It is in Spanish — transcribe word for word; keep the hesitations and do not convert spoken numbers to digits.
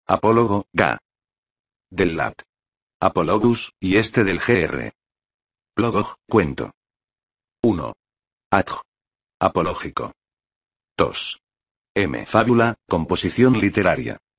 Apólogo, Ga. Del lat. Apologus, y este del gr. Plogog, cuento. uno. Adj. Apológico. dos. M. Fábula, composición literaria.